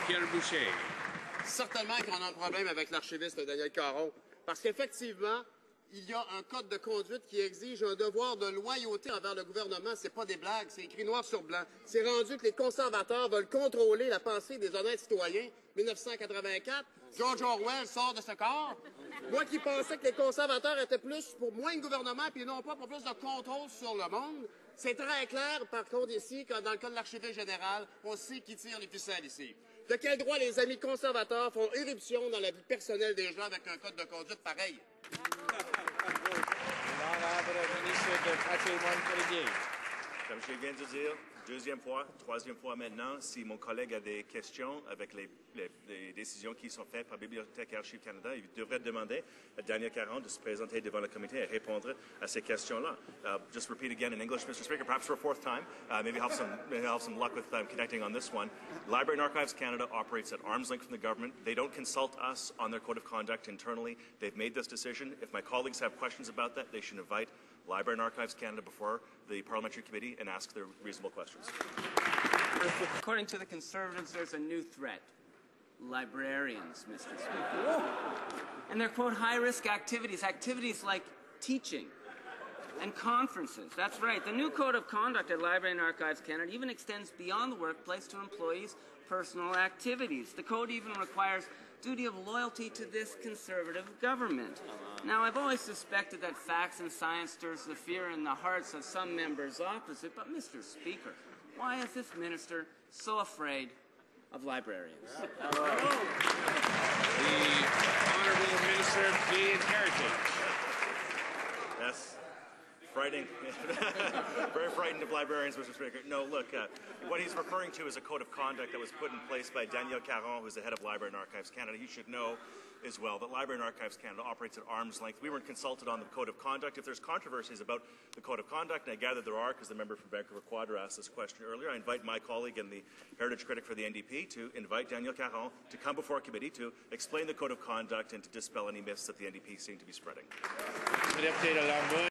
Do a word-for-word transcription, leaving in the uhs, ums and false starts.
Pierre Boucher. Certainement qu'on a un problème avec l'archiviste Daniel Caron, parce qu'effectivement, il y a un code de conduite qui exige un devoir de loyauté envers le gouvernement. C'est pas des blagues, c'est écrit noir sur blanc. C'est rendu que les conservateurs veulent contrôler la pensée des honnêtes citoyens. mille neuf cent quatre-vingt-quatre, George Orwell sort de ce corps. Moi qui pensais que les conservateurs étaient plus pour moins de gouvernement puis non pas pour plus de contrôle sur le monde, c'est très clair, par contre, ici, que dans le cas de l'archiviste général, on sait qui tire les ficelles ici. De quel droit les amis conservateurs font éruption dans la vie personnelle des gens avec un code de conduite pareil? Comme je viens de dire, deuxième fois, troisième fois maintenant, si mon collègue a des questions avec les, les, les décisions qui sont faites par Bibliothèque et Archives Canada, il devrait demander à Daniel Caron de se présenter devant le comité et répondre à ces questions-là. Uh, just repeat again in English, Mister Speaker, perhaps for a fourth time. Uh, maybe have some, maybe have some luck with um, connecting on this one. Library and Archives Canada operates at arm's length from the government. They don't consult us on their code of conduct internally. They've made this decision. If my colleagues have questions about that, they should invite Library and Archives Canada before the Parliamentary Committee and ask their reasonable questions. According to the Conservatives, there's a new threat. Librarians, Mister Speaker. And they're, quote, high-risk activities, activities like teaching and conferences. That's right. The new Code of Conduct at Library and Archives Canada even extends beyond the workplace to employees' personal activities. The code even requires duty of loyalty to this Conservative government. Now, I've always suspected that facts and science stirs the fear in the hearts of some members opposite, but Mister Speaker, why is this minister so afraid of librarians? The Honourable Minister of Canadian Heritage. Yes. Frightening. Very frightened of librarians, Mister Speaker. No, look, uh, what he's referring to is a code of conduct that was put in place by Daniel Caron, who's the head of Library and Archives Canada. He should know as well that Library and Archives Canada operates at arm's length. We weren't consulted on the code of conduct. If there's controversies about the code of conduct, and I gather there are because the member from Vancouver Quadra asked this question earlier, I invite my colleague and the heritage critic for the N D P to invite Daniel Caron to come before a committee to explain the code of conduct and to dispel any myths that the N D P seem to be spreading.